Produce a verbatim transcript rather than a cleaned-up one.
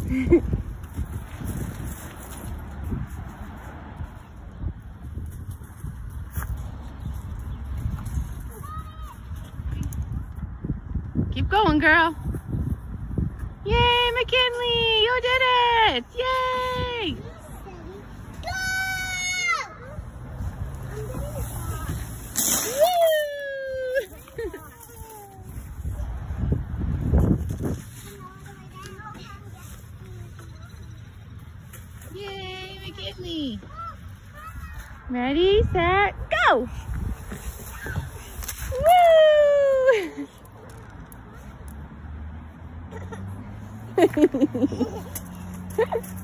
Keep going, girl. Yay, McKinley! You did it! Yay! Yay, McKinley! Ready, set, go! Woo!